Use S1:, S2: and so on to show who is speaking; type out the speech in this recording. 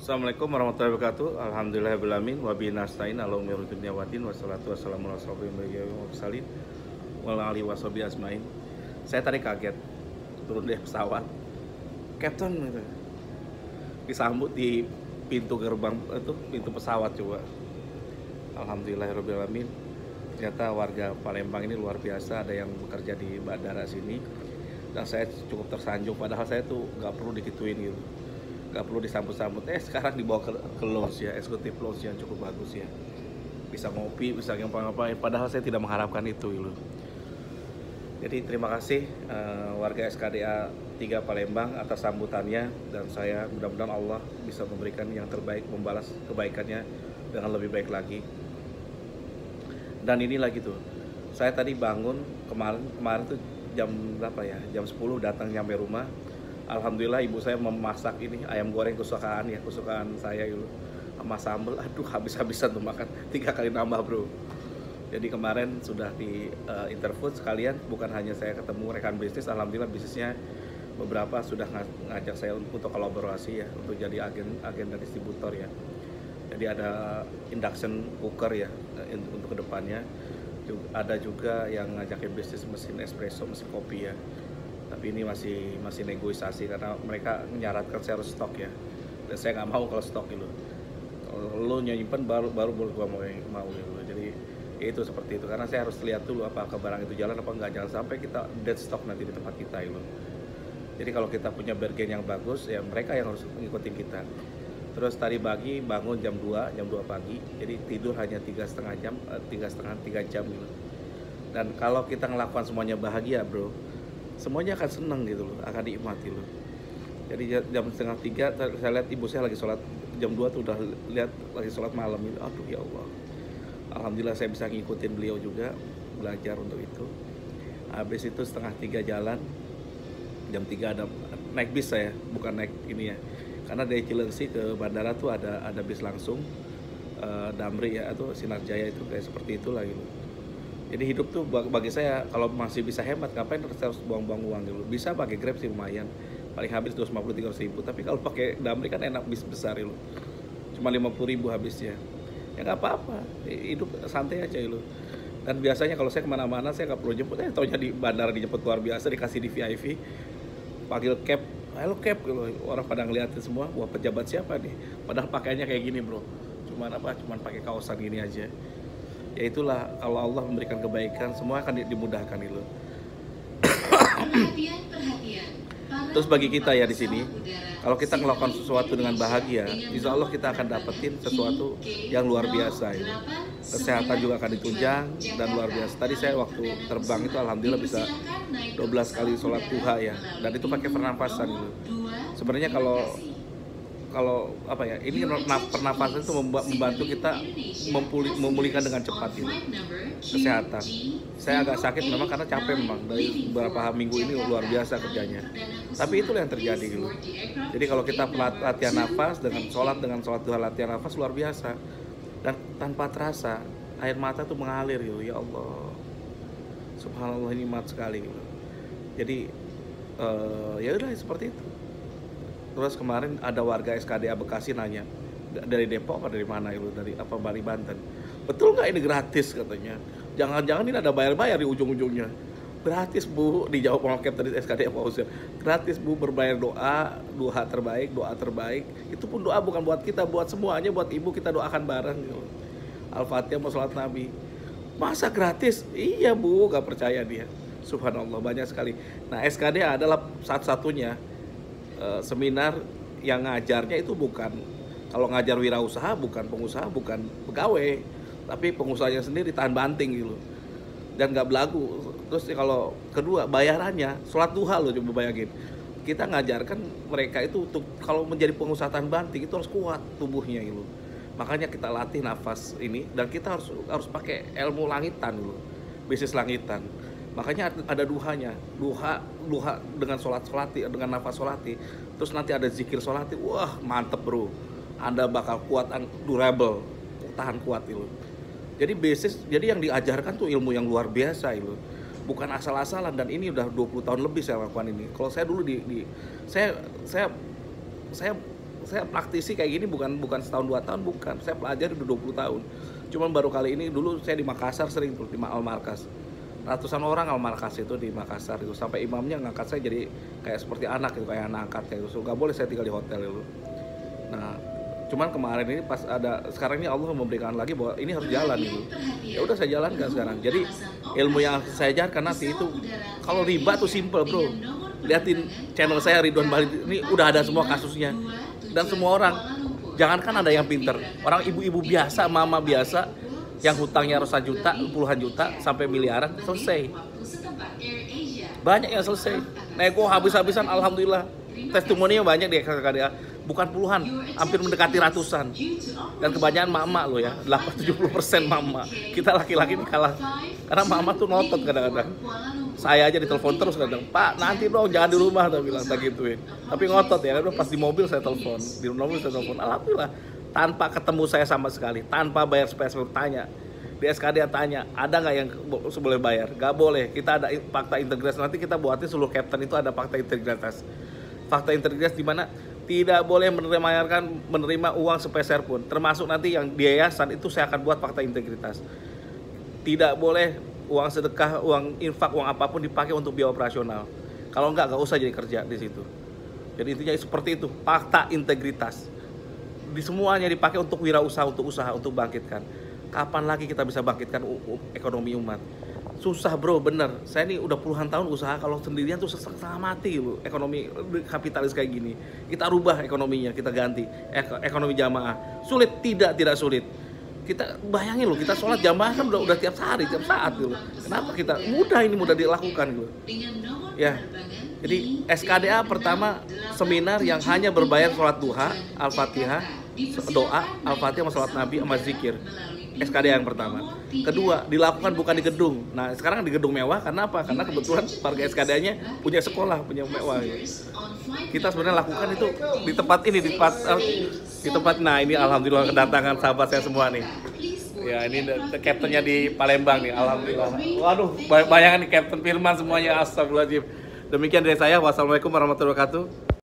S1: Assalamualaikum warahmatullahi wabarakatuh. Alhamdulillahirrahmanirrahim. Wabihi nasta'in ala umuri dunya waddin. Wassalatu wassalamu ala asyrofil mursalin wa ala alihi washabihi ajmain. Saya tadi kaget turun dari pesawat. Captain gitu. Disambut di pintu gerbang itu, pintu pesawat coba. Alhamdulillahirrahmanirrahim. Ternyata warga Palembang ini luar biasa, ada yang bekerja di bandara sini. Dan saya cukup tersanjung, padahal saya tuh nggak perlu dikituin gitu, nggak perlu disambut-sambut. Sekarang dibawa ke lounge ya, eksekutif lounge yang cukup bagus ya, bisa ngopi, bisa ngapa-ngapain, padahal saya tidak mengharapkan itu gitu. Jadi terima kasih warga SKDA 3 Palembang atas sambutannya, dan saya mudah-mudahan Allah bisa memberikan yang terbaik, membalas kebaikannya dengan lebih baik lagi. Dan ini lagi tuh, saya tadi bangun kemarin tuh jam berapa ya, jam 10 datang nyampe rumah. Alhamdulillah ibu saya memasak ini ayam goreng kesukaan saya gitu, sama sambal. Aduh, habis-habisan tuh makan 3 kali nambah bro. Jadi kemarin sudah di Interfood sekalian, bukan hanya saya ketemu rekan bisnis, alhamdulillah bisnisnya beberapa sudah ngajak saya untuk kolaborasi ya, untuk jadi agen dan distributor ya. Jadi ada induction cooker ya untuk kedepannya. Ada juga yang ngajakin bisnis mesin espresso, mesin kopi ya. Tapi ini masih negosiasi karena mereka menyarankan saya harus stok ya. Dan saya nggak mau kalau stok gitu. Kalau lo nyimpen baru gua mau gitu. Jadi itu seperti itu, karena saya harus lihat dulu apakah barang itu jalan apa enggak, jangan sampai kita dead stock nanti di tempat kita itu. Jadi kalau kita punya bargain yang bagus ya, mereka yang harus mengikuti kita. Terus tadi pagi bangun jam 2 pagi, jadi tidur hanya 3,5 jam gitu. Dan kalau kita ngelakukan semuanya bahagia bro, semuanya akan seneng gitu loh, akan dinikmati loh. Jadi jam 2:30 saya lihat ibu saya lagi sholat, jam 2 tuh udah lihat lagi sholat malam gitu. Aduh ya Allah, alhamdulillah saya bisa ngikutin beliau juga, belajar untuk itu. Habis itu 2:30 jalan, jam 3 ada naik bis saya, bukan naik ini ya, karena dari Cilengsi ke bandara tuh ada bis langsung, Damri ya atau Sinar Jaya, itu kayak seperti itulah gitu. Jadi hidup tuh bagi saya kalau masih bisa hemat, ngapain harus buang-buang uang gitu. Bisa pakai Grab sih lumayan, paling habis 250-300 ribu, tapi kalau pakai Damri kan enak, bis besar gitu, cuma 50 ribu habisnya. Ya nggak apa-apa, hidup santai aja gitu. Dan biasanya kalau saya kemana-mana saya nggak perlu jemput, taunya di bandara dijemput luar biasa, dikasih di VIP, panggil cab, halo cab gitu. Orang pada ngeliatin semua, wah pejabat siapa nih, padahal pakaiannya kayak gini bro, cuman pakai kaosan gini aja. Ya itulah, kalau Allah memberikan kebaikan semua akan dimudahkan gitu. Terus bagi kita ya di sini, kalau kita melakukan sesuatu dengan bahagia, insya Allah kita akan dapetin sesuatu yang luar biasa ini. Kesehatan juga akan ditunjang dan luar biasa. Tadi saya waktu terbang itu alhamdulillah bisa 12 kali sholat duha ya, dan itu pakai pernapasan gitu. Sebenarnya kalau apa ya, ini pernapasan itu membantu kita memulihkan dengan cepat gitu, kesehatan. Saya agak sakit memang karena capek memang, dari beberapa minggu ini luar biasa kerjanya. Tapi itulah yang terjadi gitu. Jadi kalau kita latihan nafas dengan sholat duha, latihan nafas luar biasa, dan tanpa terasa air mata tuh mengalir gitu. Ya Allah, subhanallah, ini nikmat sekali gitu. Jadi ya udah seperti itu. Terus kemarin ada warga SKDA Bekasi nanya, dari Depok apa dari mana itu, dari apa Bali Banten, betul nggak ini gratis katanya, jangan-jangan ini ada bayar-bayar di ujung-ujungnya. Gratis bu, dijawab sama Captain SKDA Pak Usir, gratis bu, berbayar doa terbaik, itu pun doa bukan buat kita, buat semuanya, buat ibu, kita doakan bareng gitu. Al-Fatihah mau sholat Nabi, masa gratis? Iya bu, gak percaya dia. Subhanallah, banyak sekali. Nah SKDA adalah satu-satunya seminar yang ngajarnya itu bukan, kalau ngajar wirausaha bukan pengusaha, bukan pegawai, tapi pengusahanya sendiri tahan banting gitu, dan nggak belagu. Terus kalau kedua, bayarannya sholat duha loh, coba bayangin. Kita ngajarkan mereka itu untuk kalau menjadi pengusaha tahan banting itu harus kuat tubuhnya gitu. Makanya kita latih nafas ini, dan kita harus pakai ilmu langitan gitu, bisnis langitan. Makanya ada duhanya, duha dengan solati, dengan nafas solati. Terus nanti ada zikir solati, wah mantep bro. Anda bakal kuat, durable, tahan kuat itu. Jadi jadi yang diajarkan tuh ilmu yang luar biasa itu, bukan asal-asalan. Dan ini udah 20 tahun lebih saya lakukan ini. Kalau saya dulu saya saya praktisi kayak gini bukan setahun 2 tahun, bukan. Saya pelajari udah 20 tahun. Cuman baru kali ini, dulu saya di Makassar sering tuh di Al-Markas. Ratusan orang Al-Markas itu di Makassar itu, sampai imamnya ngangkat saya jadi kayak seperti anak gitu, kayak anak angkat kayak gitu. So, nggak boleh saya tinggal di hotel itu. Nah, cuman kemarin ini pas ada, sekarang ini Allah memberikan lagi bahwa ini harus jalan gitu. Ya udah saya jalankan sekarang. Jadi ilmu yang saya ajarkan nanti itu, kalau riba tuh simple bro. Liatin channel saya Ridwan Bali, ini udah ada semua kasusnya. Dan semua orang, jangankan ada yang pinter, orang ibu-ibu biasa, mama biasa, yang hutangnya ratusan juta, puluhan juta, sampai miliaran, selesai. Banyak yang selesai. Nego habis-habisan, alhamdulillah. Testimoninya banyak di SKDA, bukan puluhan, hampir mendekati ratusan. Dan kebanyakan mama loh ya, 70% mama. Kita laki-laki ini kalah, karena mama tuh notot kadang-kadang. Saya aja ditelepon terus kadang, Pak nanti dong jangan di rumah, saya bilang, tak gituin. Tapi ngotot ya, pas di mobil saya telepon, di mobil saya telepon, alhamdulillah. Tanpa ketemu saya sama sekali, tanpa bayar spesial, tanya. Di SKD tanya, ada nggak yang boleh bayar? Nggak boleh, kita ada fakta integritas, nanti kita buatin seluruh captain itu ada fakta integritas. Fakta integritas di mana tidak boleh menerima uang sepeser pun, termasuk nanti yang di yayasan itu saya akan buat fakta integritas. Tidak boleh uang sedekah, uang infak, uang apapun dipakai untuk biaya operasional. Kalau nggak usah jadi kerja di situ. Jadi intinya seperti itu, fakta integritas. Di semuanya dipakai untuk wirausaha, untuk usaha, untuk bangkitkan. Kapan lagi kita bisa bangkitkan ekonomi umat? Susah bro, bener. Saya ini udah puluhan tahun usaha, kalau sendirian tuh setengah mati loh. Ekonomi kapitalis kayak gini. Kita rubah ekonominya, kita ganti ekonomi jamaah. Sulit? Tidak sulit. Kita bayangin loh, kita sholat jamaah kan udah tiap hari, tiap saat gitu. Kenapa kita mudah dilakukan gitu? Ya, jadi SKDA pertama seminar yang hanya berbayar sholat duha, al-fatihah, doa, al-fatihah, sama sholat nabi, sama zikir. SKDA yang pertama. Kedua, dilakukan bukan di gedung. Nah sekarang di gedung mewah, karena apa? Karena kebetulan warga SKDA-nya punya sekolah, punya mewah. Gitu. Kita sebenarnya lakukan itu di tempat ini, di tempat. Nah ini alhamdulillah kedatangan sahabat saya semua nih. Ya ini kaptennya di Palembang nih, alhamdulillah. Waduh, bayangan nih Kapten Firman semuanya, astagfirullahaladzim. Demikian dari saya, wassalamualaikum warahmatullahi wabarakatuh.